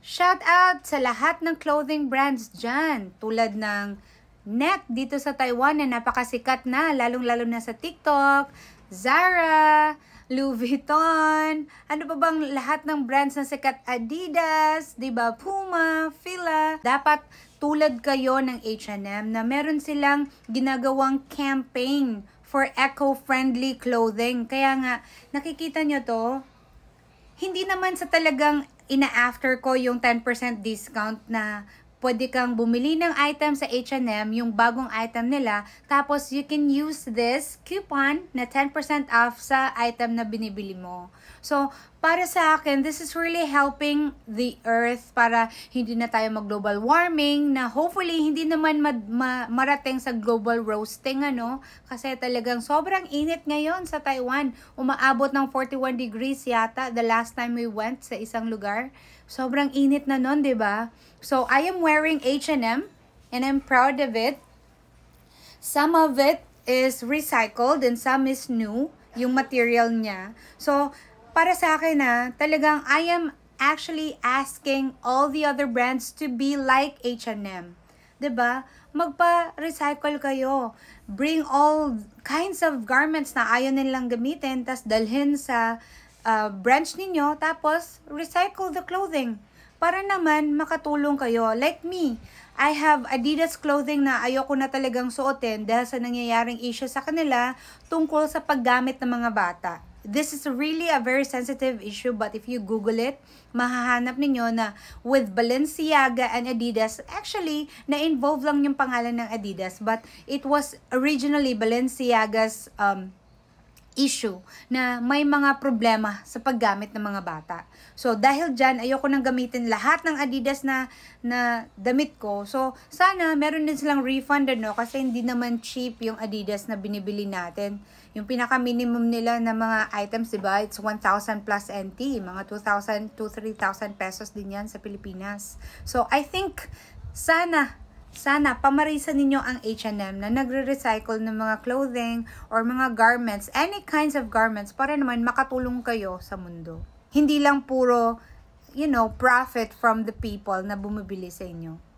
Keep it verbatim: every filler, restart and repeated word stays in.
Shout out sa lahat ng clothing brands dyan, tulad ng Neck dito sa Taiwan na napakasikat na, lalong-lalo na sa TikTok, Zara, Louis Vuitton, ano pa bang lahat ng brands na sikat, Adidas, diba, Puma, Fila. Dapat tulad kayo ng H and M na meron silang ginagawang campaign for eco-friendly clothing. Kaya nga, nakikita nyo to, hindi naman sa talagang ina-after ko yung ten percent discount na pwede kang bumili ng item sa H and M, yung bagong item nila, tapos you can use this coupon na ten percent off sa item na binibili mo. So, para sa akin, this is really helping the earth para hindi na tayo mag-global warming, na hopefully hindi naman ma ma marating sa global roasting, ano? Kasi talagang sobrang init ngayon sa Taiwan. Umaabot ng forty-one degrees yata the last time we went sa isang lugar. Sobrang init na nun, di ba? So, I am wearing H and M and I'm proud of it. Some of it is recycled and some is new, yung material niya. So, para sa akin na, talagang I am actually asking all the other brands to be like H and M. Diba? Magpa-recycle kayo. Bring all kinds of garments na ayaw nilang gamitin, tas dalhin sa uh, branch ninyo, tapos recycle the clothing. Para naman makatulong kayo. Like me, I have Adidas clothing na ayoko na talagang suotin dahil sa nangyayaring issue sa kanila tungkol sa paggamit ng mga bata. This is really a very sensitive issue, but if you Google it, mahahanap ninyo na with Balenciaga and Adidas, actually, na-involve lang yung pangalan ng Adidas, but it was originally Balenciaga's um, issue na may mga problema sa paggamit ng mga bata. So, dahil dyan, ayoko nang gamitin lahat ng Adidas na, na damit ko. So, sana meron din silang refund, no? Kasi hindi naman cheap yung Adidas na binibili natin. Yung pinaka-minimum nila na mga items, diba? It's one thousand plus N T. Mga two thousand to three thousand pesos din yan sa Pilipinas. So, I think, sana, sana, pamarisan ninyo ang H and M na nagre-recycle ng mga clothing or mga garments, any kinds of garments, para naman makatulong kayo sa mundo. Hindi lang puro, you know, profit from the people na bumibili sa inyo.